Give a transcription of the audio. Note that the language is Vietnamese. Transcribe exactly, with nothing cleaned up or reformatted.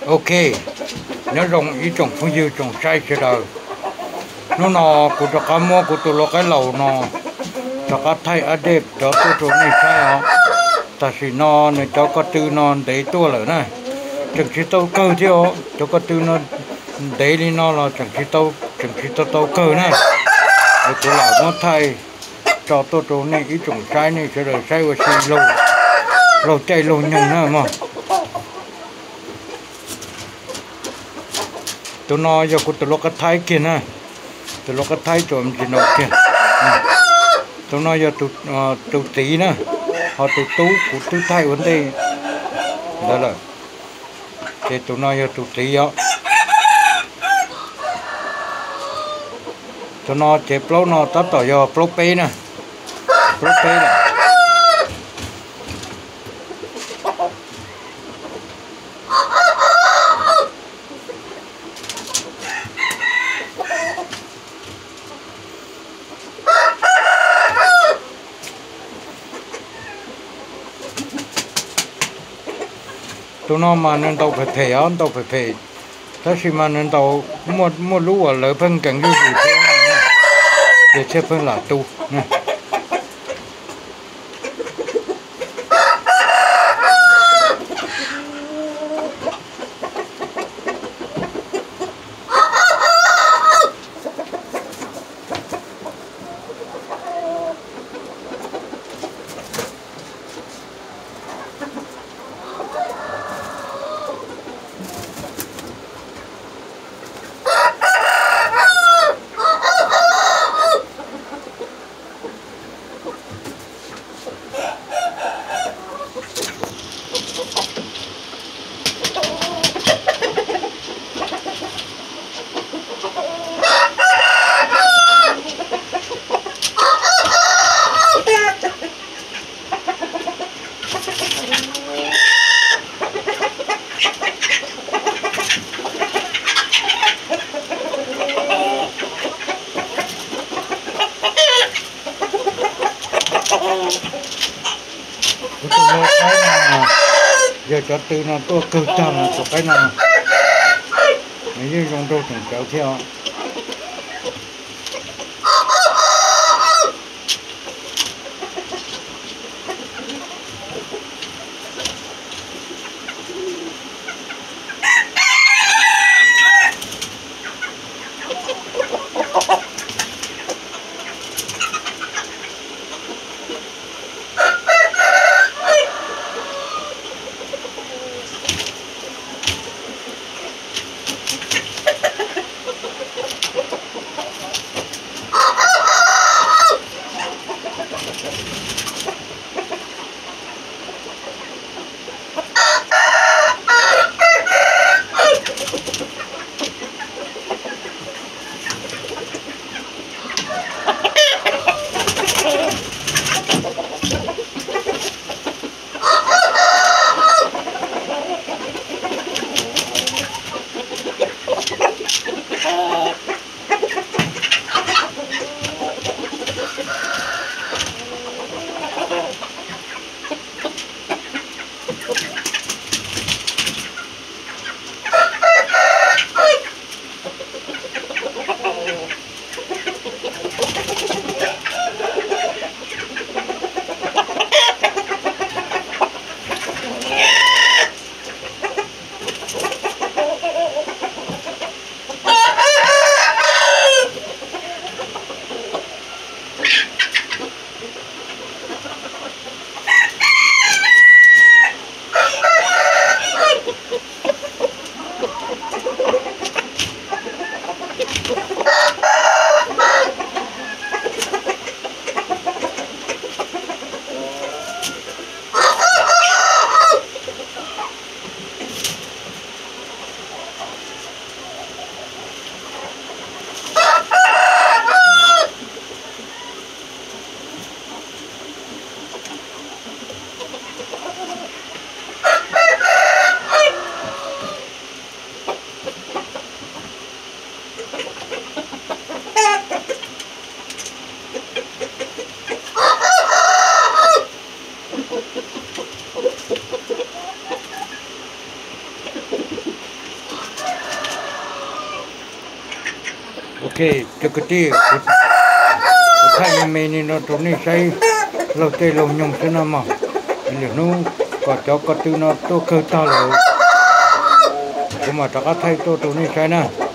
ok nó rồng ý trồng phong dư trồng sai cho đời nó nọ của cho cá mua của tụi nó cái lẩu nọ cho cá thay ở đẹp cho tụi tụi này sai hả ta chỉ nọ này cho cá tư nọ để tua lỡ này chẳng chỉ tàu cơ chứ hả cho cá tư nó để đi nọ là chẳng chỉ tàu chẳng chỉ tàu tàu cơ này để tụi lão nó thay cho tụi tụi này ý trồng sai này cho đời sai và sai lâu lâu chạy lâu nhanh nữa mà tụi nó giờ của tụi nó cái thái kia nè tụi nó cái thái trộm chỉ nó kia tụi nó giờ tụi tụi tí nè họ tụi tú của tụi thái vấn đề đó là thì tụi nó giờ tụi tí đó tụi nó chế plau nó tao tỏ giờ plau pê nè plau pê nè tụi nó mà nên tàu phải phê á tàu phải phê ta chỉ mà nên tàu một một lũ ở lỡ phân cảnh như gì thế này để xếp phân là tu nè giờ cho từ nó tôi cực trầm của cái nào mấy như trong tôi cũng kéo theo ok cho cái gì thay mình mình nó tụi này say lâu tê lâu nhung thế nào mà liệu nó có cho có tư nó tôi cơ ta rồi nhưng mà cho cái thay tôi tụi này say nè